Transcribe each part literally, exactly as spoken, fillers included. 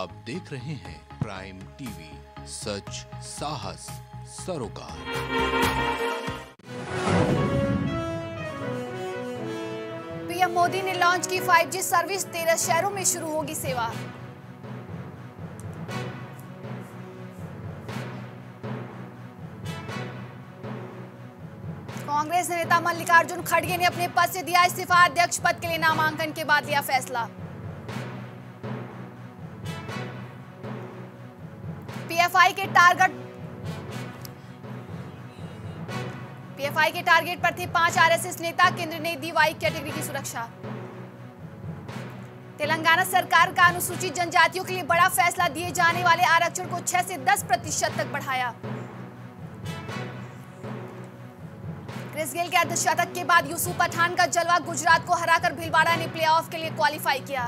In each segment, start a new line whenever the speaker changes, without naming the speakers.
आप देख रहे हैं प्राइम टीवी, सच साहस सरोकार।
पीएम मोदी ने लॉन्च की फाइव जी सर्विस, तेरह शहरों में शुरू होगी सेवा। कांग्रेस नेता मल्लिकार्जुन खड़गे ने अपने पद से दिया इस्तीफा, अध्यक्ष पद के लिए नामांकन के बाद लिया फैसला। पीएफआई के टारगेट पीएफआई के टारगेट पर थे पांच आरएसएस नेता, केंद्र ने दी वाई कैटेगरी की सुरक्षा। तेलंगाना सरकार का अनुसूचित जनजातियों के लिए बड़ा फैसला, दिए जाने वाले आरक्षण को छह से दस प्रतिशत तक बढ़ाया। क्रिस गेल के अर्धशतक के बाद यूसुफ पठान का जलवा, गुजरात को हराकर भीलवाड़ा ने प्लेऑफ के लिए क्वालिफाई किया।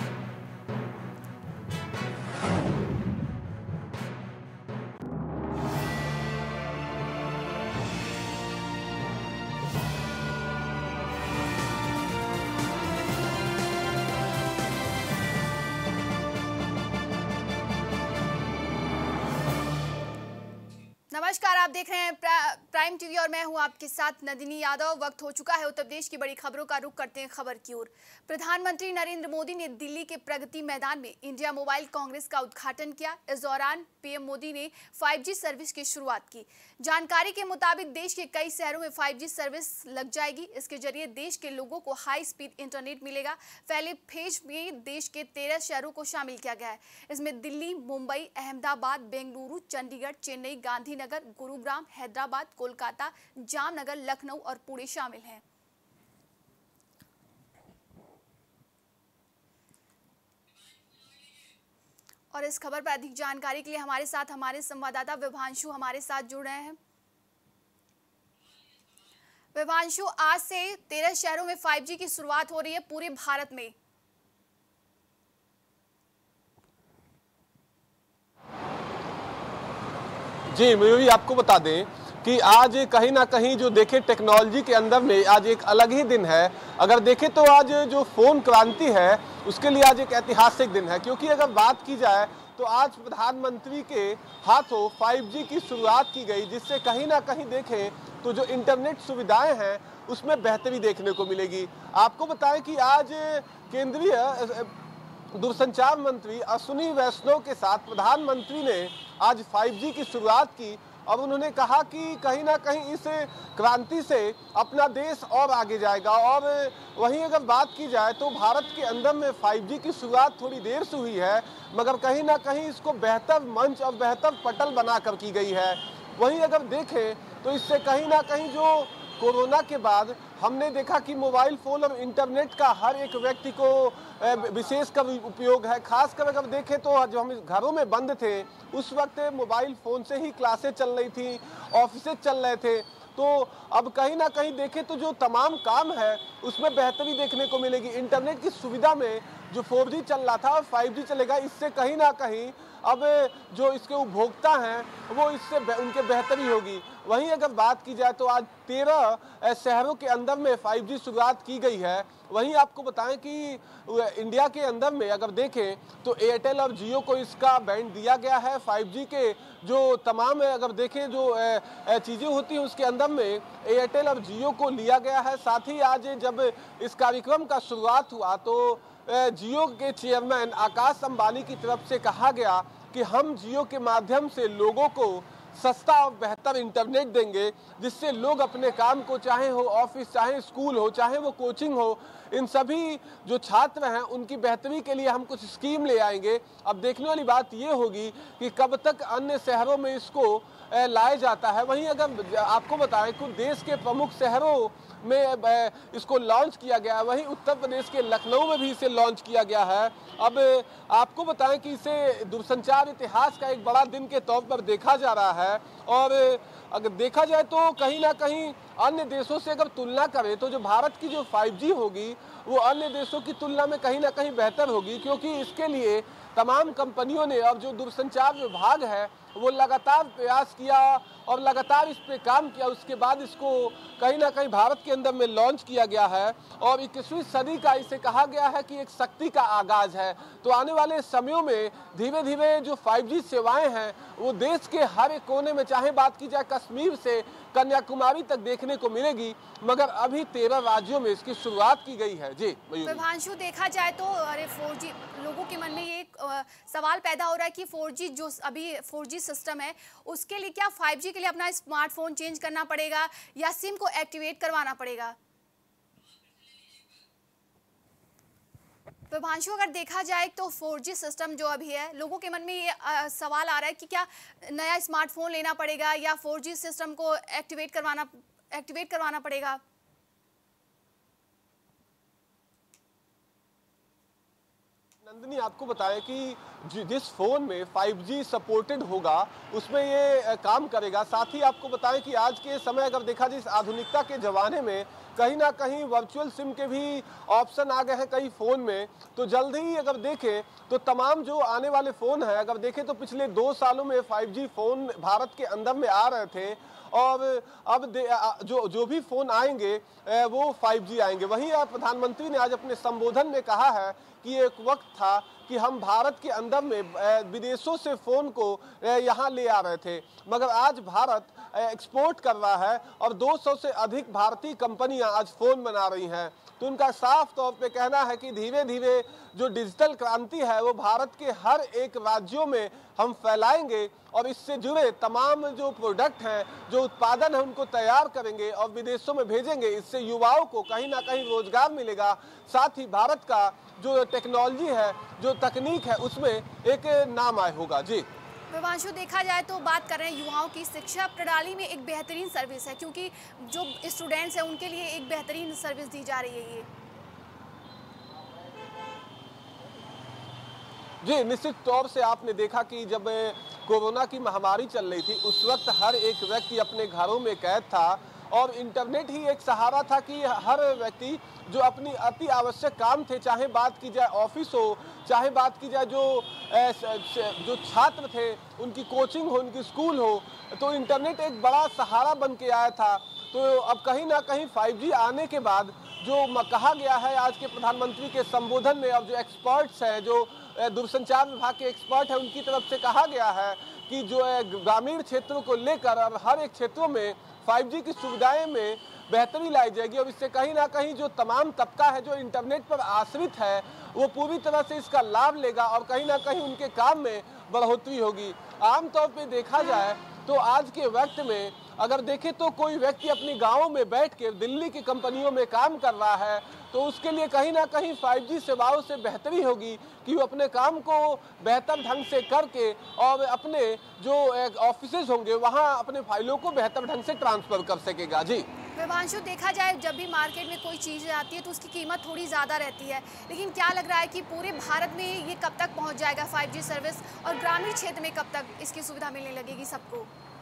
नमस्कार, आप देख रहे हैं प्रा, प्राइम टीवी और मैं हूं आपके साथ नदिनी यादव। वक्त हो चुका है उत्तर प्रदेश की बड़ी खबरों का। रुख करते हैं खबर की ओर। प्रधानमंत्री नरेंद्र मोदी ने दिल्ली के प्रगति मैदान में इंडिया मोबाइल कांग्रेस का उद्घाटन किया। इस दौरान पीएम मोदी ने फाइव जी सर्विस की शुरुआत की। जानकारी के मुताबिक देश के कई शहरों में फाइव जी सर्विस लग जाएगी। इसके जरिए देश के लोगों को हाई स्पीड इंटरनेट मिलेगा। पहले फेज में देश के तेरह शहरों को शामिल किया गया है। इसमें दिल्ली, मुंबई, अहमदाबाद, बेंगलुरु, चंडीगढ़, चेन्नई, गांधीनगर, गुरुग्राम, हैदराबाद, कोलकाता, जामनगर, लखनऊ और पुणे शामिल हैं। और इस खबर पर अधिक जानकारी के लिए हमारे साथ हमारे संवाददाता विभांशु हमारे साथ जुड़ रहे हैं। विभांशु, आज से तेरह शहरों में फाइव जी की शुरुआत हो रही है पूरे भारत में।
जी, मयूरी, आपको बता दें कि आज कहीं ना कहीं जो देखें टेक्नोलॉजी के अंदर में आज एक अलग ही दिन है। अगर देखें तो आज जो फोन क्रांति है उसके लिए आज एक ऐतिहासिक दिन है, क्योंकि अगर बात की जाए तो आज प्रधानमंत्री के हाथों फाइव जी की शुरुआत की गई, जिससे कहीं ना कहीं देखें तो जो इंटरनेट सुविधाएं हैं उसमें बेहतरी देखने को मिलेगी। आपको बताएं कि आज केंद्रीय दूरसंचार मंत्री अश्विनी वैष्णव के साथ प्रधानमंत्री ने आज फाइव जी की शुरुआत की और उन्होंने कहा कि कहीं ना कहीं इस क्रांति से अपना देश और आगे जाएगा। और वहीं अगर बात की जाए तो भारत के अंदर में फाइव जी की शुरुआत थोड़ी देर से हुई है, मगर कहीं ना कहीं इसको बेहतर मंच और बेहतर पटल बनाकर की गई है। वहीं अगर देखें तो इससे कहीं ना कहीं जो कोरोना के बाद हमने देखा कि मोबाइल फ़ोन और इंटरनेट का हर एक व्यक्ति को विशेष कर उपयोग है। खासकर अगर देखें तो जो हम घरों में बंद थे उस वक्त मोबाइल फ़ोन से ही क्लासें चल रही थी, ऑफिसेज चल रहे थे। तो अब कहीं ना कहीं देखें तो जो तमाम काम है उसमें बेहतरी देखने को मिलेगी। इंटरनेट की सुविधा में जो फोर जी चल रहा था और फाइव जी चलेगा, इससे कहीं ना कहीं अब जो इसके उपभोक्ता हैं वो इससे उनके बेहतरी होगी। वहीं अगर बात की जाए तो आज तेरह शहरों के अंदर में फाइव जी शुरुआत की गई है। वहीं आपको बताएं कि इंडिया के अंदर में अगर देखें तो एयरटेल और जियो को इसका बैंड दिया गया है। फाइव जी के जो तमाम अगर देखें जो चीज़ें होती हैं उसके अंदर में एयरटेल और जियो को लिया गया है। साथ ही आज जब इस कार्यक्रम का शुरुआत हुआ तो जियो के चेयरमैन आकाश अंबानी की तरफ से कहा गया कि हम जियो के माध्यम से लोगों को सस्ता और बेहतर इंटरनेट देंगे, जिससे लोग अपने काम को, चाहे हो ऑफिस, चाहे स्कूल हो, चाहे वो कोचिंग हो, इन सभी जो छात्र हैं उनकी बेहतरी के लिए हम कुछ स्कीम ले आएंगे। अब देखने वाली बात ये होगी कि कब तक अन्य शहरों में इसको लाया जाता है। वहीं अगर आपको बताएं कि देश के प्रमुख शहरों में इसको लॉन्च किया गया है, वहीं उत्तर प्रदेश के लखनऊ में भी इसे लॉन्च किया गया है। अब आपको बताएं कि इसे दूरसंचार इतिहास का एक बड़ा दिन के तौर पर देखा जा रहा है। और अगर देखा जाए तो कहीं ना कहीं अन्य देशों से अगर तुलना करें तो जो भारत की जो फाइव जी होगी वो अन्य देशों की तुलना में कहीं ना कहीं बेहतर होगी, क्योंकि इसके लिए तमाम कंपनियों ने और जो दूरसंचार विभाग है वो लगातार प्रयास किया और लगातार इस पे काम किया। उसके बाद इसको कहीं ना कहीं भारत के अंदर में लॉन्च किया गया है और इक्कीसवीं सदी का इसे कहा गया है कि एक शक्ति का आगाज है। तो आने वाले समयों में धीरे धीरे जो फाइव जी सेवाएं हैं वो देश के हर एक कोने में, चाहे बात की जाए कश्मीर से कन्याकुमारी तक, देखने को मिलेगी। मगर अभी तेरह राज्यों में इसकी शुरुआत की गई है। जी
विभांशु, देखा जाए तो अरे फोर जी, लोगों के मन में ये एक आ, सवाल पैदा हो रहा है कि फोर जी जो अभी फोर जी सिस्टम है उसके लिए क्या फाइव जी के लिए अपना स्मार्टफोन चेंज करना पड़ेगा या सिम को एक्टिवेट करवाना पड़ेगा? विभांशु, अगर देखा जाए तो फोर जी सिस्टम जो अभी है, लोगों के मन में ये आ, सवाल आ रहा है कि क्या नया स्मार्टफोन लेना पड़ेगा या फोर जी सिस्टम को एक्टिवेट करवाना एक्टिवेट करवाना पड़ेगा?
नंदिनी, आपको बताएं कि जिस फोन में फाइव जी सपोर्टेड होगा उसमें ये काम करेगा। साथ ही आपको बताएं कि आज के समय अगर देखा जाए इस आधुनिकता के जमाने में कहीं ना कहीं वर्चुअल सिम के भी ऑप्शन आ गए हैं कई फ़ोन में। तो जल्द ही अगर देखें तो तमाम जो आने वाले फ़ोन हैं, अगर देखें तो पिछले दो सालों में फाइव जी फ़ोन भारत के अंदर में आ रहे थे और अब जो जो भी फ़ोन आएंगे वो फाइव जी आएंगे। वहीं प्रधानमंत्री ने आज अपने संबोधन में कहा है कि एक वक्त था कि हम भारत के अंदर में विदेशों से फ़ोन को यहाँ ले आ रहे थे, मगर आज भारत एक्सपोर्ट कर रहा है और दो सौ से अधिक भारतीय कंपनियां आज फ़ोन बना रही हैं। तो उनका साफ तौर पे कहना है कि धीरे धीरे जो डिजिटल क्रांति है वो भारत के हर एक राज्यों में हम फैलाएंगे और इससे जुड़े तमाम जो प्रोडक्ट हैं, जो उत्पादन है, उनको तैयार करेंगे और विदेशों में भेजेंगे। इससे युवाओं को कहीं ना कहीं रोजगार मिलेगा। साथ ही भारत का जो टेक्नोलॉजी है, जो तकनीक है, उसमें एक नाम आय होगा। जी
विभांशु, देखा जाए तो बात कर रहे हैं युवाओं की, शिक्षा प्रणाली में एक बेहतरीन सर्विस है क्योंकि जो स्टूडेंट्स हैं उनके लिए एक बेहतरीन सर्विस दी जा रही है ये।
जी निश्चित तौर से आपने देखा कि जब कोरोना की महामारी चल रही थी उस वक्त हर एक व्यक्ति अपने घरों में कैद था और इंटरनेट ही एक सहारा था कि हर व्यक्ति जो अपनी अति आवश्यक काम थे, चाहे बात की जाए ऑफिस हो, चाहे बात की जाए जो जो छात्र थे उनकी कोचिंग हो, उनकी स्कूल हो, तो इंटरनेट एक बड़ा सहारा बन के आया था। तो अब कहीं ना कहीं फाइव जी आने के बाद जो कहा गया है आज के प्रधानमंत्री के संबोधन में, अब जो एक्सपर्ट्स हैं, जो दूरसंचार विभाग के एक्सपर्ट हैं, उनकी तरफ से कहा गया है कि जो ग्रामीण क्षेत्रों को लेकर और हर एक क्षेत्रों में फाइव जी की सुविधाएं में बेहतरी लाई जाएगी और इससे कहीं ना कहीं जो तमाम तबका है जो इंटरनेट पर आश्रित है वो पूरी तरह से इसका लाभ लेगा और कहीं ना कहीं उनके काम में बढ़ोतरी होगी। आमतौर पे देखा जाए तो आज के वक्त में अगर देखें तो कोई व्यक्ति अपने गाँव में बैठ के दिल्ली की कंपनियों में काम कर रहा है तो उसके लिए कहीं ना कहीं फाइव जी सेवाओं से बेहतरी होगी कि वो अपने काम को बेहतर ढंग से करके और अपने जो ऑफिसेज होंगे वहाँ अपने फाइलों को बेहतर ढंग से ट्रांसफर कर सकेगा। जी
विभांशु, देखा जाए जब भी मार्केट में कोई चीज़ आती है तो उसकी कीमत थोड़ी ज़्यादा रहती है, लेकिन क्या लग रहा है कि पूरे भारत में ये कब तक पहुँच जाएगा फाइव जी सर्विस और ग्रामीण क्षेत्र में कब तक इसकी सुविधा मिलने लगेगी सबको?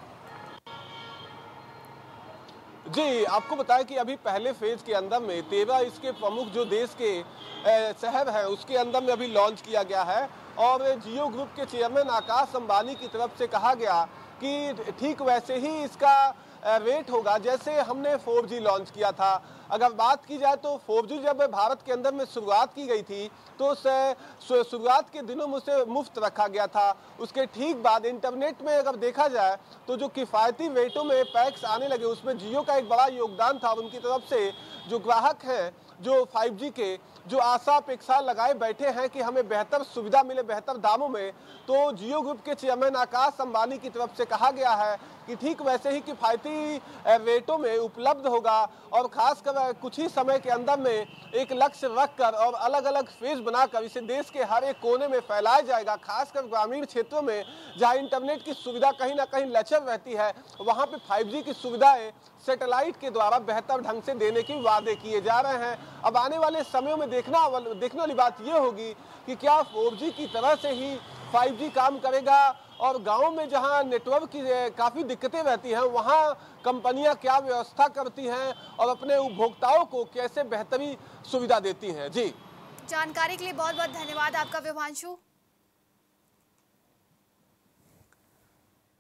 जी आपको बताएं कि अभी पहले फेज के अंदर में तेरह इसके प्रमुख जो देश के शहर हैं उसके अंदर में अभी लॉन्च किया गया है और जियो ग्रुप के चेयरमैन आकाश अंबानी की तरफ से कहा गया कि ठीक वैसे ही इसका रेट होगा जैसे हमने फोर जी लॉन्च किया था। अगर बात की जाए तो फोर जी जब भारत के अंदर में शुरुआत की गई थी तो शुरुआत के दिनों में उसे मुफ्त रखा गया था। उसके ठीक बाद इंटरनेट में अगर देखा जाए तो जो किफ़ायती रेटों में पैक्स आने लगे उसमें जियो का एक बड़ा योगदान था। उनकी तरफ से जो ग्राहक हैं जो फाइव जी के जो आशा अपेक्षा लगाए बैठे हैं कि हमें बेहतर सुविधा मिले बेहतर दामों में, तो जियो ग्रुप के चेयरमैन आकाश अंबानी की तरफ से कहा गया है कि ठीक वैसे ही किफ़ायती रेटों में उपलब्ध होगा और खासकर कुछ ही समय के अंदर में एक लक्ष्य रखकर और अलग अलग फेज बनाकर इसे देश के हर एक कोने में फैलाया जाएगा। खासकर ग्रामीण क्षेत्रों में जहां इंटरनेट की सुविधा कहीं ना कहीं लचर रहती है वहां पे फाइव जी की सुविधाएं सैटेलाइट के द्वारा बेहतर ढंग से देने के वादे किए जा रहे हैं। अब आने वाले समयों में देखना देखने वाली बात यह होगी कि क्या फोर जी की तरह से ही फाइव जी काम करेगा और गांव में जहां नेटवर्क की काफ़ी दिक्कतें रहती हैं वहां कंपनियां क्या व्यवस्था करती हैं और अपने उपभोक्ताओं को कैसे बेहतरी सुविधा देती हैं। जी
जानकारी के लिए बहुत बहुत धन्यवाद आपका विभांशु।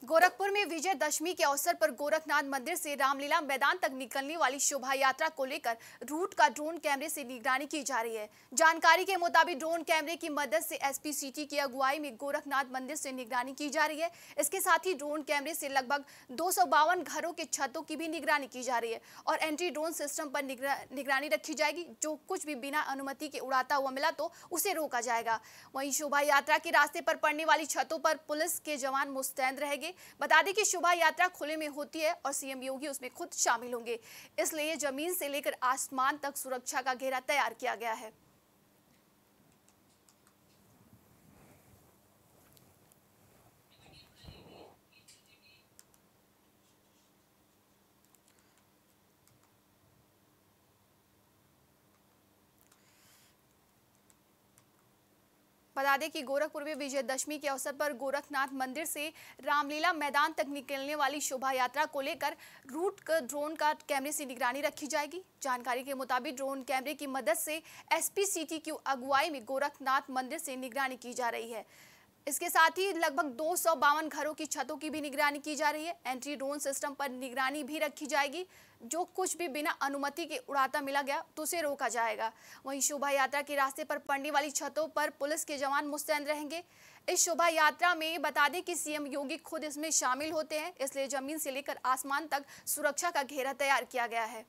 गोरखपुर में विजयदशमी के अवसर पर गोरखनाथ मंदिर से रामलीला मैदान तक निकलने वाली शोभा यात्रा को लेकर रूट का ड्रोन कैमरे से निगरानी की जा रही है। जानकारी के मुताबिक ड्रोन कैमरे की मदद से एसपी सिटी की अगुवाई में गोरखनाथ मंदिर से निगरानी की जा रही है। इसके साथ ही ड्रोन कैमरे से लगभग दो सौ बावन घरों के छतों की भी निगरानी की जा रही है और एंटी ड्रोन सिस्टम पर निगरानी रखी जाएगी। जो कुछ भी बिना अनुमति के उड़ाता हुआ मिला तो उसे रोका जाएगा। वहीं शोभा यात्रा के रास्ते पर पड़ने वाली छतों पर पुलिस के जवान मुस्तैद रहेंगे। बता दें कि शोभा यात्रा खुले में होती है और सीएम योगी उसमें खुद शामिल होंगे, इसलिए जमीन से लेकर आसमान तक सुरक्षा का घेरा तैयार किया गया है। बता दें कि गोरखपुर में विजयदशमी के अवसर पर गोरखनाथ मंदिर से रामलीला मैदान तक निकलने वाली शोभा यात्रा को लेकर रूट का ड्रोन का कैमरे से निगरानी रखी जाएगी। जानकारी के मुताबिक ड्रोन कैमरे की मदद से एसपी सिटी की अगुवाई में गोरखनाथ मंदिर से निगरानी की जा रही है। इसके साथ ही लगभग दो सौ बावन घरों की छतों की भी निगरानी की जा रही है। एंटी ड्रोन सिस्टम पर निगरानी भी रखी जाएगी। जो कुछ भी बिना अनुमति के उड़ाता मिला गया तो उसे रोका जाएगा। वहीं शोभा यात्रा के रास्ते पर पड़ने वाली छतों पर पुलिस के जवान मुस्तैद रहेंगे। इस शोभा यात्रा में बता दें कि सीएम योगी खुद इसमें शामिल होते हैं, इसलिए जमीन से लेकर आसमान तक सुरक्षा का घेरा तैयार किया गया है।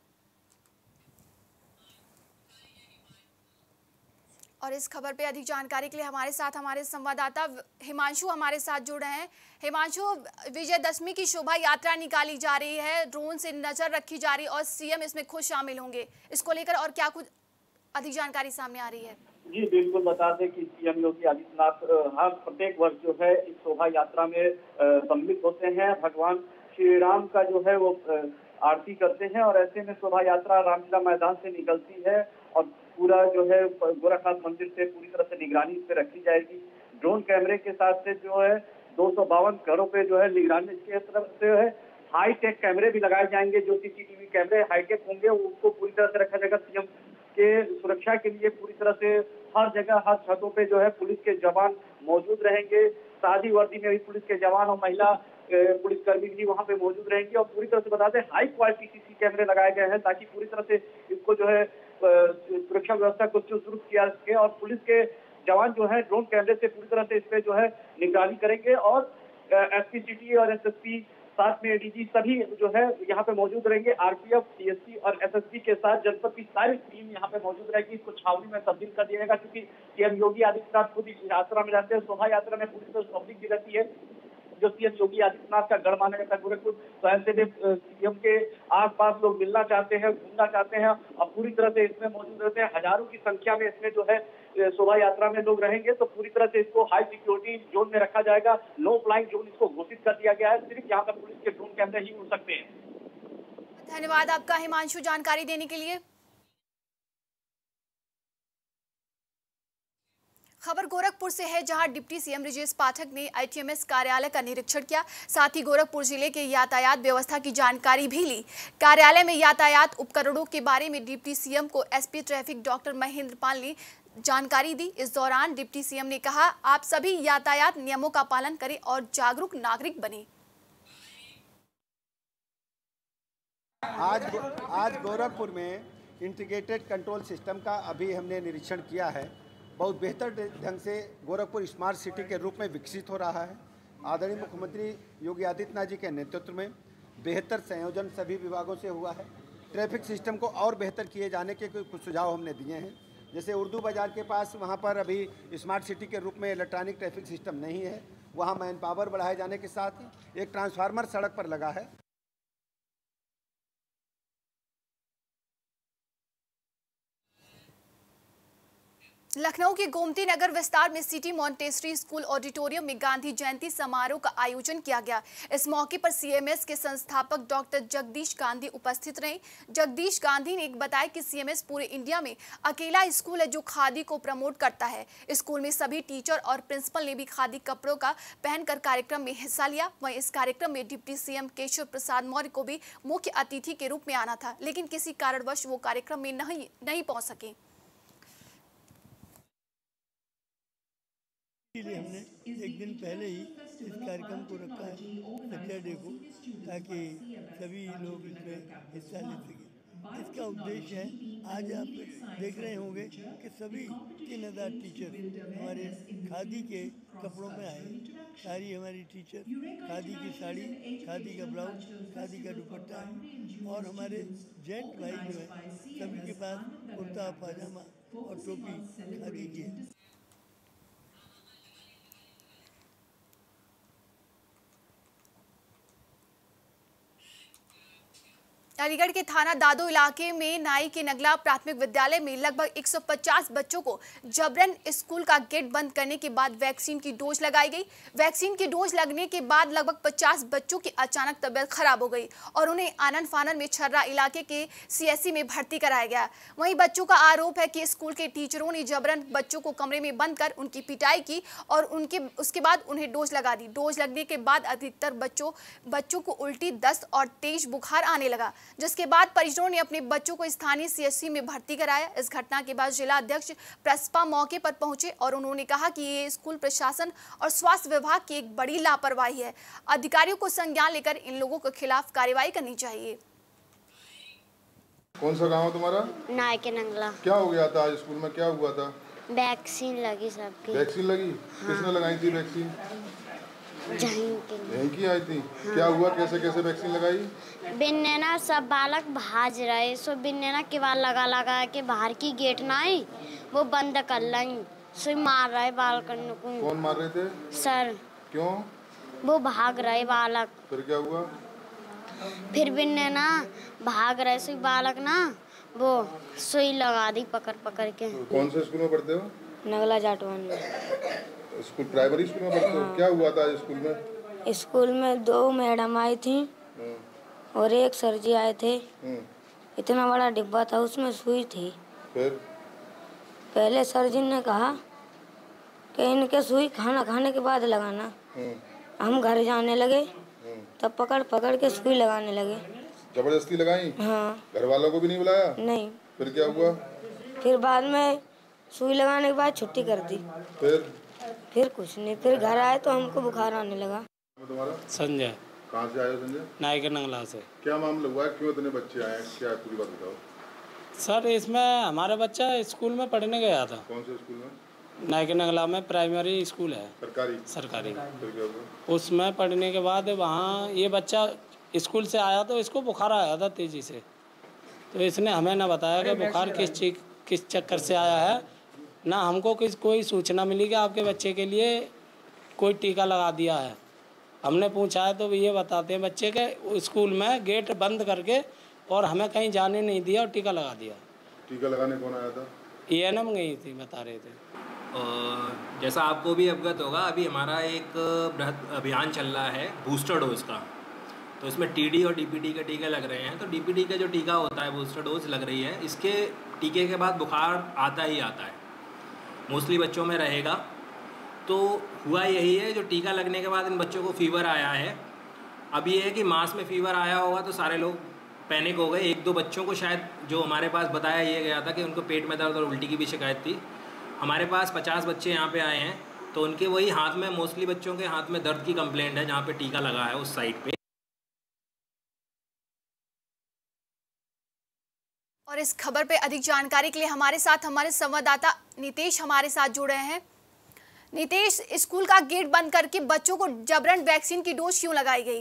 और इस खबर पे अधिक जानकारी के लिए हमारे साथ हमारे संवाददाता हिमांशु हमारे साथ जुड़ रहे हैं। हिमांशु, विजयदशमी की शोभा यात्रा निकाली जा रही है, ड्रोन से नजर रखी जा रही है और सीएम इसमें खुद शामिल होंगे, इसको लेकर और क्या कुछ अधिक जानकारी सामने आ रही है?
जी बिल्कुल, बता दें कि सीएम योगी आदित्यनाथ हर प्रत्येक वर्ष जो है इस शोभा यात्रा में सम्मिलित होते हैं। भगवान श्री राम का जो है वो आरती करते हैं और ऐसे में शोभा यात्रा रामलीला मैदान से निकलती है और पूरा जो है गोरखनाथ मंदिर से पूरी तरह से निगरानी इस पे रखी जाएगी। ड्रोन कैमरे के साथ से जो है दो सौ बावन घरों पे जो है निगरानी की तरफ से है हाई टेक कैमरे भी लगाए जाएंगे। जो सीसीटीवी कैमरे हाईटेक होंगे उसको पूरी तरह से रखा जाएगा। सीएम के सुरक्षा के लिए पूरी तरह से हर जगह हर छतों पे जो है पुलिस के जवान मौजूद रहेंगे। सादी वर्दी में भी पुलिस के जवान और महिला पुलिसकर्मी भी वहां पे मौजूद रहेंगे और पूरी तरह से बता दें हाई क्वालिटी सीसी कैमरे लगाए गए हैं ताकि पूरी तरह से इसको जो है सुरक्षा व्यवस्था को दुरुस्त किया सके और पुलिस के जवान जो है ड्रोन कैमरे से पूरी तरह से इस पे जो है निगरानी करेंगे और एसपी सिटी और एसएसपी साथ में एडीजी सभी जो है यहाँ पे मौजूद रहेंगे। आरपीएफ, सीएसपी और एसएसपी के साथ जनपद की सारी टीम यहाँ पे मौजूद रहेगी। इसको छावनी में तब्दील कर दिया जाएगा क्योंकि सीएम योगी आदित्यनाथ खुद इस यात्रा में जाते हैं। शोभा यात्रा में पूरी तरह पब्लिक भी रहती है जो सीएम योगी आदित्यनाथ का गढ़ माना जाता है गोरखपुर। तो ऐसे में सीएम के आसपास लोग मिलना चाहते हैं, घूमना चाहते हैं और पूरी तरह से इसमें मौजूद रहते हैं। हजारों की संख्या में इसमें जो है शोभा यात्रा में लोग रहेंगे तो पूरी तरह से इसको हाई सिक्योरिटी जोन में रखा जाएगा। नो फ्लाइंग जोन इसको घोषित कर दिया गया है। सिर्फ यहाँ पर पुलिस के ड्रोन कैमरे ही उड़ सकते हैं।
धन्यवाद आपका हिमांशु जानकारी देने के लिए। खबर गोरखपुर से है, जहां डिप्टी सीएम ब्रजेश पाठक ने आईटीएमएस कार्यालय का निरीक्षण किया। साथ ही गोरखपुर जिले के यातायात व्यवस्था की जानकारी भी ली। कार्यालय में यातायात उपकरणों के बारे में डिप्टी सीएम को SP traffic doctor Mahendra Pal ने जानकारी दी। इस दौरान डिप्टी सीएम ने कहा, आप सभी यातायात नियमों का पालन करें और जागरूक नागरिक बने।
आज आज गोरखपुर में इंटीग्रेटेड कंट्रोल सिस्टम का अभी हमने निरीक्षण किया है। बहुत बेहतर ढंग से गोरखपुर स्मार्ट सिटी के रूप में विकसित हो रहा है। आदरणीय मुख्यमंत्री योगी आदित्यनाथ जी के नेतृत्व में बेहतर संयोजन सभी विभागों से हुआ है। ट्रैफिक सिस्टम को और बेहतर किए जाने के कुछ सुझाव हमने दिए हैं। जैसे उर्दू बाज़ार के पास वहाँ पर अभी स्मार्ट सिटी के रूप में इलेक्ट्रॉनिक ट्रैफिक सिस्टम नहीं है, वहाँ मैन पावर बढ़ाए जाने के साथ ही एक ट्रांसफार्मर सड़क पर लगा है।
लखनऊ के गोमती नगर विस्तार में सिटी मॉन्टेसरी स्कूल ऑडिटोरियम में गांधी जयंती समारोह का आयोजन किया गया। इस मौके पर सीएमएस के संस्थापक डॉक्टर जगदीश गांधी उपस्थित रहे। जगदीश गांधी ने बताया कि सीएमएस पूरे इंडिया में अकेला स्कूल है जो खादी को प्रमोट करता है। स्कूल में सभी टीचर और प्रिंसिपल ने भी खादी कपड़ों का पहनकर कार्यक्रम में हिस्सा लिया। वहीं इस कार्यक्रम में डिप्टी सीएम केशव प्रसाद मौर्य को भी मुख्य अतिथि के रूप में आना था, लेकिन किसी कारणवश वो कार्यक्रम में नहीं नहीं पहुंच सके।
इसलिए हमने एक दिन पहले ही इस कार्यक्रम को रखा है सैटरडे को, ताकि सभी लोग इसमें हिस्सा ले सकें। इसका उद्देश्य है, आज आप देख रहे होंगे कि सभी तीन हज़ार टीचर हमारे खादी के कपड़ों में आए। सारी हमारी टीचर खादी की साड़ी, खादी का ब्लाउज, खादी का दुपट्टा है, और हमारे जेंट भाई जो है सभी के पास कुर्ता पाजामा और टोपी खादी की है।
अलीगढ़ के थाना दादो इलाके में नाई के नगला प्राथमिक विद्यालय में लगभग एक सौ पचास बच्चों को जबरन स्कूल का गेट बंद करने के बाद वैक्सीन की डोज लगाई गई। वैक्सीन की डोज लगने के बाद लगभग पचास बच्चों की अचानक तबीयत खराब हो गई और उन्हें आनंद फानन में छर्रा इलाके के सीएससी में भर्ती कराया गया। वहीं बच्चों का आरोप है कि स्कूल के टीचरों ने जबरन बच्चों को कमरे में बंद कर उनकी पिटाई की और उनके उसके बाद उन्हें डोज लगा दी। डोज लगने के बाद अधिकतर बच्चों बच्चों को उल्टी, दस्त और तेज बुखार आने लगा, जिसके बाद परिजनों ने अपने बच्चों को स्थानीय सीएससी में भर्ती कराया। इस घटना के बाद जिला अध्यक्ष प्रसपा मौके पर पहुंचे और उन्होंने कहा कि ये स्कूल प्रशासन और स्वास्थ्य विभाग की एक बड़ी लापरवाही है। अधिकारियों को संज्ञान लेकर इन लोगों के खिलाफ कार्रवाई करनी चाहिए।
कौन सा गांव है तुम्हारा?
नाई के नंगला।
क्या हो गया था आज स्कूल में, क्या हुआ था?
वैक्सीन लगी सबकी।
वैक्सीन लगी? हाँ। किसने लगाई थी वैक्सीन? यहीं की आई थी। हाँ। क्या हुआ, कैसे कैसे वैक्सीन लगाई?
बिन्ने ना सब बालक भाज रहे, सो बिन्ने ना किवाड़ लगा लगा के बाहर की गेट ना आई वो बंद कर लाई, सो मार रहे बालकन को।
कौन मार रहे थे?
सर।
क्यों?
वो भाग रहे बालक।
फिर क्या हुआ?
फिर बिन्ने ना भाग रहे, सो बालक ना वो सुई लगा दी पकड़ पकड़ के।
कौन से स्कूल में पढ़ते हो?
नगला जाटवन में।
स्कूल प्राइमरी स्कूल में पढ़ते हो? हाँ। क्या हुआ था स्कूल में?
स्कूल में दो मैडम आई थी और एक सर जी आए थे। इतना बड़ा डिब्बा था, उसमें सुई थी।
फिर
पहले सर जी ने कहा कि इनके सुई खाना खाने के बाद लगाना। हम घर जाने लगे तब पकड़ पकड़ के सुई लगाने लगे।
जबरदस्ती लगाई?
हाँ।
घर वालों को भी नहीं बुलाया?
नहीं।
फिर क्या हुआ?
फिर बाद में सुई लगाने के बाद छुट्टी कर दी।
फिर
फिर कुछ नहीं, फिर घर आए तो हमको बुखार आने लगा।
तुम्हारा?
संजय।
कहाँ से आए हो संजय?
नाई के नंगला से।
क्या मामला हुआ है, क्यों इतने बच्चे आए, क्या पूरी बात बताओ।
सर इसमें हमारा बच्चा स्कूल में पढ़ने गया था।
कौन से स्कूल में?
नाई के नंगला में प्राइमरी स्कूल है।
सरकारी?
सरकारी।
फिर क्या हुआ?
उसमें पढ़ने के बाद वहाँ ये बच्चा स्कूल से आया तो इसको बुखार आया था तेजी से, तो इसने हमें ना बताया कि बुखार किस चीज किस चक्कर से आया है, ना हमको किस कोई सूचना मिली कि आपके बच्चे के लिए कोई टीका लगा दिया है। हमने पूछा है तो ये बताते हैं बच्चे के स्कूल में गेट बंद करके और हमें कहीं जाने नहीं दिया और टीका लगा दिया।
टीका लगाने कौन आया था?
ए एन एम गई थी, बता रहे थे।
और जैसा आपको भी अवगत होगा, अभी हमारा एक बृहद अभियान चल रहा है बूस्टर डोज का, तो इसमें टीडी और डीपीटी के टीके लग रहे हैं। तो डीपीटी का जो टीका होता है, बूस्टर डोज लग रही है, इसके टीके के बाद बुखार आता ही आता है, मोस्टली बच्चों में रहेगा। तो हुआ यही है, जो टीका लगने के बाद इन बच्चों को फीवर आया है। अब ये है कि मास में फीवर आया होगा तो सारे लोग पैनिक हो गए। एक दो बच्चों को शायद जो हमारे पास बताया ये गया था कि उनको पेट में दर्द और उल्टी की भी शिकायत थी। हमारे पास पचास बच्चे यहाँ पे आए हैं, तो उनके वही हाथ में, मोस्टली बच्चों के हाथ में दर्द की कंप्लेंट है जहाँ पे टीका लगा है उस साइड पे।
और इस खबर पे अधिक जानकारी के लिए हमारे साथ हमारे संवाददाता नितेश हमारे साथ जुड़ रहे हैं। नितेश, स्कूल का गेट बंद करके बच्चों को जबरन वैक्सीन की डोज क्यों लगाई गई?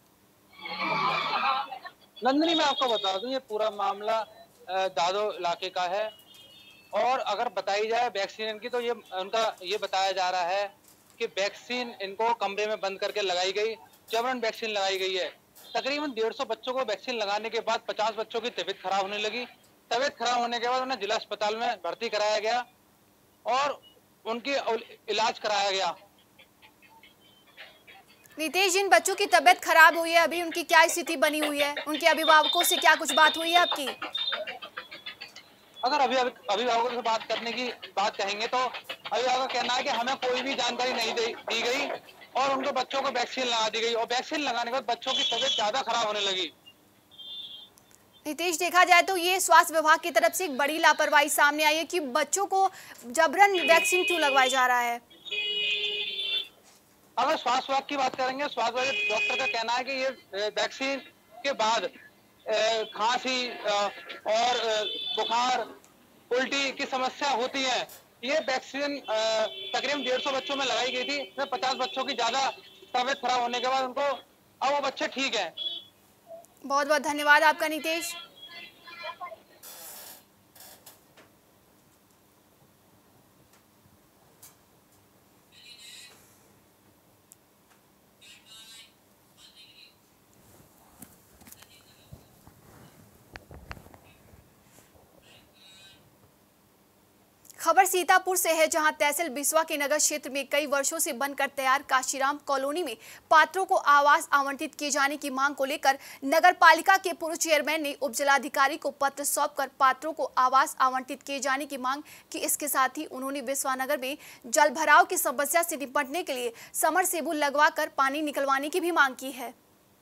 नंदिनी, मैं आपको बता दूं, ये पूरा मामला दादो इलाके का है और अगर बताई जाए वैक्सीन की तो ये उनका ये बताया जा रहा है कि वैक्सीन इनको कमरे में बंद करके लगाई गई, जबरन वैक्सीन लगाई गई है। तकरीबन डेढ़ सौ बच्चों को वैक्सीन लगाने के बाद पचास बच्चों की तबीयत खराब होने लगी। तबीयत खराब होने के बाद उन्हें जिला अस्पताल में भर्ती कराया गया और उनकी इलाज कराया गया।
नितेश, जिन बच्चों की तबीयत खराब हुई है अभी उनकी क्या स्थिति बनी हुई है? उनके अभिभावकों से क्या कुछ बात हुई है आपकी?
अगर अभी अभिभावकों से बात करने की बात कहेंगे तो अभिभावक कहना है कि हमें कोई भी जानकारी नहीं दी गई और उनको बच्चों को वैक्सीन लगा दी गई और वैक्सीन लगाने के बाद बच्चों की तबीयत ज्यादा खराब होने लगी।
नितेश, देखा जाए तो ये स्वास्थ्य विभाग की तरफ से एक बड़ी लापरवाही सामने आई है कि बच्चों को जबरन वैक्सीन क्यों लगवाया जा रहा है?
अगर स्वास्थ्य विभाग की बात करेंगे, स्वास्थ्य विभाग डॉक्टर का कहना है कि ये वैक्सीन के बाद खांसी और बुखार, उल्टी की समस्या होती है। ये वैक्सीन तकरीबन डेढ़ सौ बच्चों में लगाई गई थी। इसमें पचास बच्चों की ज्यादा तबीयत खराब होने के बाद उनको अब वो बच्चे ठीक है।
बहुत बहुत धन्यवाद आपका नीतीश। खबर सीतापुर से है, जहां तहसील बिस्वा के नगर क्षेत्र में कई वर्षों से बनकर तैयार काशीराम कॉलोनी में पात्रों को आवास आवंटित किए जाने की मांग को लेकर नगर पालिका के पूर्व चेयरमैन ने उपजिलाधिकारी को पत्र सौंपकर पात्रों को आवास आवंटित किए जाने की मांग की। इसके साथ ही उन्होंने बिस्वा नगर में जल भराव की समस्या से निपटने के लिए समरसेबुल लगवाकर पानी निकलवाने की भी मांग की है।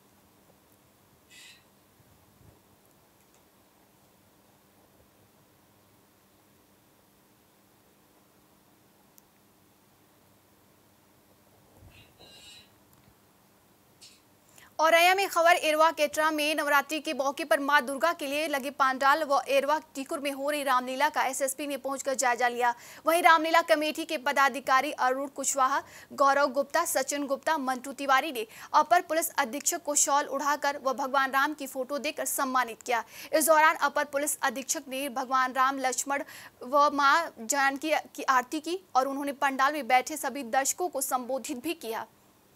औरैया में खबर एरवा केटरा में नवरात्रि के मौके पर मां दुर्गा के लिए लगे पंडाल व एरवा टीकुर में हो रही रामलीला का एसएसपी ने पहुंचकर जायजा लिया। वहीं रामलीला कमेटी के पदाधिकारी अरुण कुशवाहा, गौरव गुप्ता, सचिन गुप्ता, मंटू तिवारी ने अपर पुलिस अधीक्षक को शॉल उड़ाकर व भगवान राम की फोटो देकर सम्मानित किया। इस दौरान अपर पुलिस अधीक्षक ने भगवान राम, लक्ष्मण व मां जानकी की आरती की और उन्होंने पंडाल में बैठे सभी दर्शकों को संबोधित भी किया।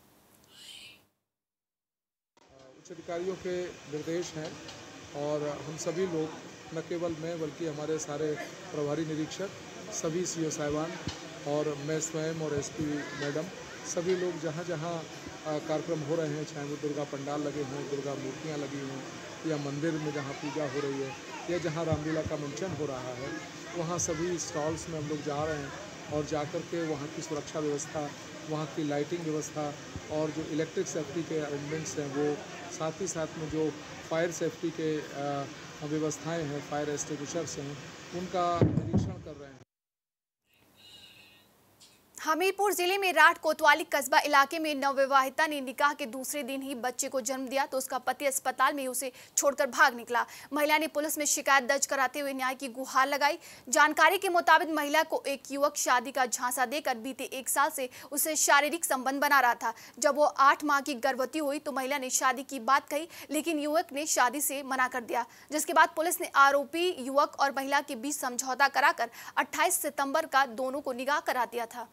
अधिकारियों के निर्देश हैं और हम सभी लोग, न केवल मैं बल्कि हमारे सारे प्रभारी निरीक्षक, सभी सीओ साहिबान और मैं स्वयं और एसपी मैडम, सभी लोग जहाँ जहाँ कार्यक्रम हो रहे हैं, चाहे वो दुर्गा पंडाल लगे हों, दुर्गा मूर्तियाँ लगी हों, या मंदिर में जहाँ पूजा हो रही है, या जहाँ रामलीला का मंचन हो रहा है, वहाँ सभी स्टॉल्स में हम लोग जा रहे हैं और जाकर के वहाँ की सुरक्षा व्यवस्था, वहाँ की लाइटिंग व्यवस्था और जो इलेक्ट्रिक सेफ्टी के अरेंजमेंट्स हैं, वो साथ ही साथ में जो फायर सेफ्टी के व्यवस्थाएं हैं, फायर एक्सटिंग्विशर्स हैं, उनका निरीक्षण कर रहे हैं।
हमीरपुर जिले में राठ कोतवाली कस्बा इलाके में नवविवाहिता ने निकाह के दूसरे दिन ही बच्चे को जन्म दिया तो उसका पति अस्पताल में उसे छोड़कर भाग निकला। महिला ने पुलिस में शिकायत दर्ज कराते हुए न्याय की गुहार लगाई। जानकारी के मुताबिक महिला को एक युवक शादी का झांसा देकर बीते एक साल से उसे शारीरिक संबंध बना रहा था। जब वो आठ माह की गर्भवती हुई तो महिला ने शादी की बात कही, लेकिन युवक ने शादी से मना कर दिया, जिसके बाद पुलिस ने आरोपी युवक और महिला के बीच समझौता कराकर अट्ठाईस सितंबर का दोनों को निकाह करा दिया था।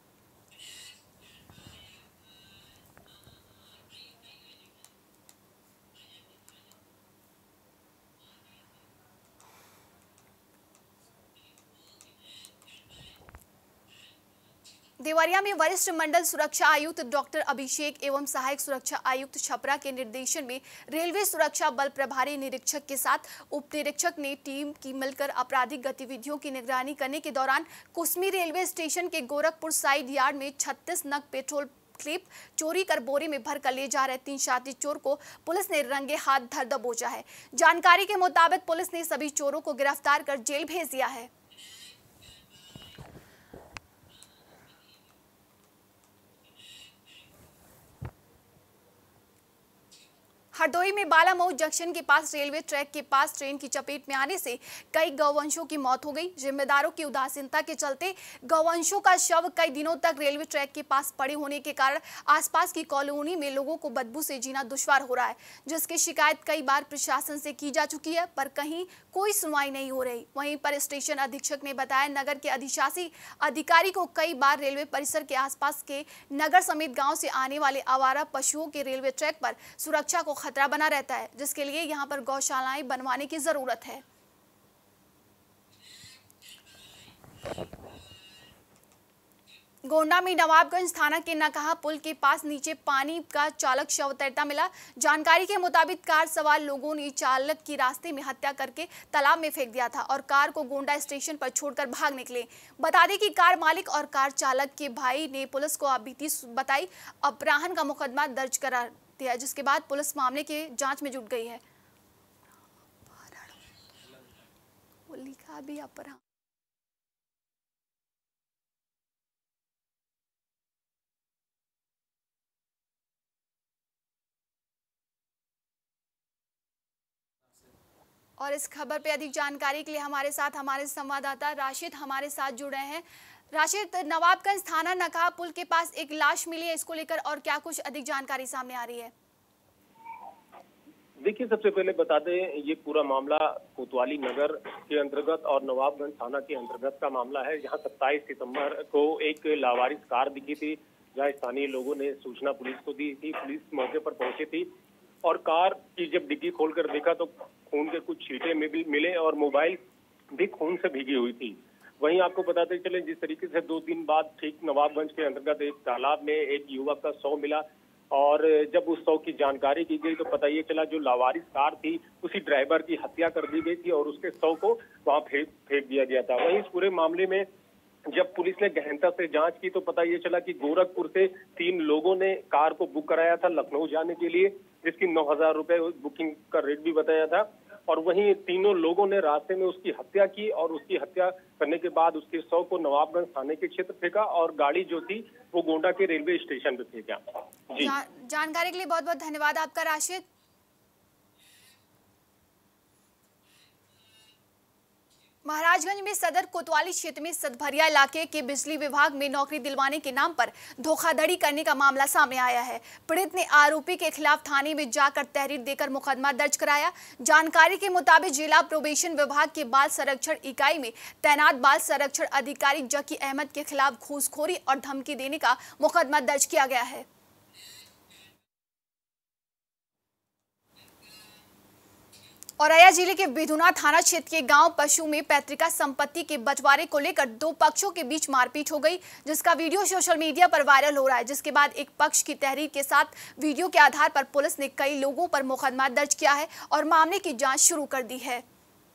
देवरिया में वरिष्ठ मंडल सुरक्षा आयुक्त डॉक्टर अभिषेक एवं सहायक सुरक्षा आयुक्त छपरा के निर्देशन में रेलवे सुरक्षा बल प्रभारी निरीक्षक के साथ उप निरीक्षक ने टीम की मिलकर आपराधिक गतिविधियों की निगरानी करने के दौरान कुसमी रेलवे स्टेशन के गोरखपुर साइड यार्ड में छत्तीस नग पेट्रोल क्लिप चोरी कर बोरे में भर कर ले जा रहे तीन शातिर चोर को पुलिस ने रंगे हाथ धर दबोचा है। जानकारी के मुताबिक पुलिस ने सभी चोरों को गिरफ्तार कर जेल भेज दिया है। हरदोई में बालामऊ जंक्शन के पास रेलवे ट्रैक के पास ट्रेन की चपेट में आने से कई गौवंशों की मौत हो गई। जिम्मेदारों की उदासीनता के चलते गौवंशों का शव कई दिनों तक रेलवे ट्रैक के पास पड़े होने के कारण आसपास की कॉलोनी में लोगों को बदबू से जीना दुश्वार हो रहा है, जिसकी शिकायत कई बार प्रशासन से की जा चुकी है, पर कहीं कोई सुनवाई नहीं हो रही। वहीं पर स्टेशन अधीक्षक ने बताया नगर के अधिशासी अधिकारी को कई बार रेलवे परिसर के आसपास के नगर समेत गाँव से आने वाले आवारा पशुओं के रेलवे ट्रैक पर सुरक्षा को खतरा बना रहता है, जिसके लिए यहां पर गौशालाएं बनवाने की जरूरत है। गोंडा में नवाबगंज थाना के नकाहा पुल के पास नीचे पानी का चालक शव तैरता मिला। जानकारी के मुताबिक कार सवार लोगों ने चालक की रास्ते में हत्या करके तालाब में फेंक दिया था और कार को गोंडा स्टेशन पर छोड़कर भाग निकले। बता दें कि कार मालिक और कार चालक के भाई ने पुलिस को बीती बताई अपहरण का मुकदमा दर्ज करा दिया, जिसके बाद पुलिस मामले के जांच में जुट गई है। लिखा भी अपहरण और इस खबर पे अधिक जानकारी के लिए हमारे साथ हमारे संवाददाता राशिद हमारे साथ जुड़ रहे हैं। राशिद, नवाबगंज थाना नकाब पुल के पास एक लाश मिली है, इसको लेकर और क्या कुछ अधिक जानकारी सामने आ रही है?
देखिए, सबसे पहले बता दें, ये पूरा मामला कोतवाली नगर के अंतर्गत और नवाबगंज थाना के अंतर्गत का मामला है, जहां सत्ताईस सितंबर को एक लावारिस कार दिखी थी, जहां स्थानीय लोगों ने सूचना पुलिस को दी थी। पुलिस मौके पर पहुंची थी और कार की जब डिग्गी खोलकर देखा तो खून के कुछ छींटे में भी मिले और मोबाइल भी खून से भीगी हुई थी। वहीं आपको बताते चले, जिस तरीके से दो दिन बाद ठीक नवाबगंज के अंतर्गत एक तालाब में एक युवक का शव मिला और जब उस शव की जानकारी की गई तो पता ये चला जो लावारिस कार थी उसी ड्राइवर की हत्या कर दी गई थी और उसके शव को वहां फेंक फेंक दिया गया था। वहीं इस पूरे मामले में जब पुलिस ने गहनता से जांच की तो पता ये चला कि गोरखपुर से तीन लोगों ने कार को बुक कराया था लखनऊ जाने के लिए, जिसकी नौ हजार रुपए बुकिंग का रेट भी बताया था। और वहीं तीनों लोगों ने रास्ते में उसकी हत्या की और उसकी हत्या करने के बाद उसके शव को नवाबगंज थाने के क्षेत्र फेंका और गाड़ी जो थी वो गोंडा के रेलवे स्टेशन पे फेंका। जी
जा, जानकारी के लिए बहुत बहुत धन्यवाद आपका राशिद। महाराजगंज में सदर कोतवाली क्षेत्र में सतभरिया इलाके के बिजली विभाग में नौकरी दिलवाने के नाम पर धोखाधड़ी करने का मामला सामने आया है। पीड़ित ने आरोपी के खिलाफ थाने में जाकर तहरीर देकर मुकदमा दर्ज कराया। जानकारी के मुताबिक जिला प्रोबेशन विभाग के बाल संरक्षण इकाई में तैनात बाल संरक्षण अधिकारी जकी अहमद के खिलाफ घूसखोरी और धमकी देने का मुकदमा दर्ज किया गया है। औरैया जिले के बिधुना थाना क्षेत्र के गांव पशु में पैतृका संपत्ति के बंटवारे को लेकर दो पक्षों के बीच मारपीट हो गई, जिसका वीडियो सोशल मीडिया पर वायरल हो रहा है। जिसके बाद एक पक्ष की तहरीर के साथ वीडियो के आधार पर पुलिस ने कई लोगों पर मुकदमा दर्ज किया है और मामले की जांच शुरू कर दी है।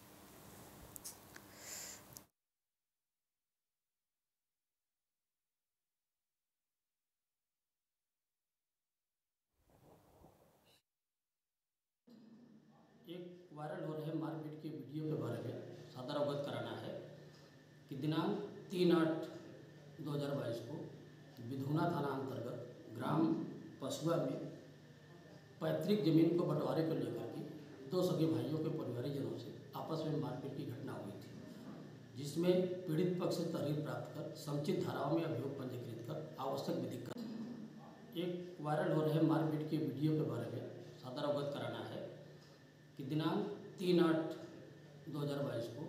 वायरल हो रहे मारपीट के वीडियो के बारे में सादर अवगत कराना है कि दिनांक तीन आठ दो हज़ार बाईस को बिधुना थाना अंतर्गत ग्राम पशुआ में पैतृक जमीन को बंटवारे को लेकर के दो सगे भाइयों के परिवारजनों से आपस में मारपीट की घटना हुई थी, जिसमें पीड़ित पक्ष से तहरीर प्राप्त कर समुचित धाराओं में अभियोग पंजीकृत कर आवश्यक विधि कर एक वायरल हो रहे मारपीट के वीडियो के बारे में सादर अवगत कराना है कि दिनांक तीन आठ दो हज़ार बाईस को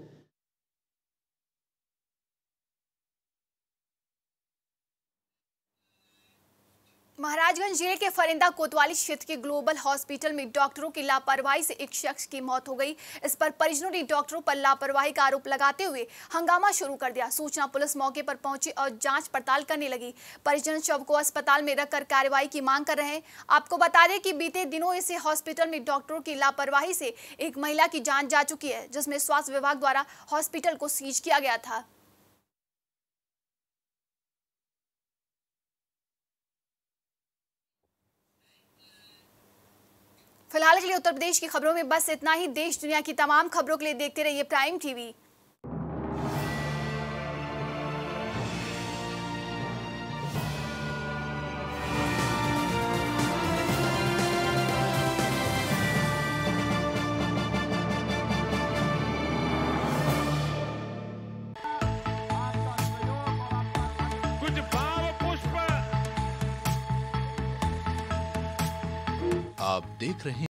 महाराजगंज जिले के फरिंदा कोतवाली क्षेत्र के ग्लोबल हॉस्पिटल में डॉक्टरों की लापरवाही से एक शख्स की मौत हो गई। इस पर परिजनों ने डॉक्टरों पर लापरवाही का आरोप लगाते हुए हंगामा शुरू कर दिया। सूचना पुलिस मौके पर पहुंची और जांच पड़ताल करने लगी। परिजन शव को अस्पताल में रखकर कार्रवाई की मांग कर रहे हैं। आपको बता दें कि बीते दिनों इस हॉस्पिटल में डॉक्टरों की लापरवाही से एक महिला की जान जा चुकी है, जिसमें स्वास्थ्य विभाग द्वारा हॉस्पिटल को सीज किया गया था। फिलहाल के लिए उत्तर प्रदेश की खबरों में बस इतना ही। देश दुनिया की तमाम खबरों के लिए देखते रहिए प्राइम टीवी।
कुछ भाव पुष्प
आप देख रहे हैं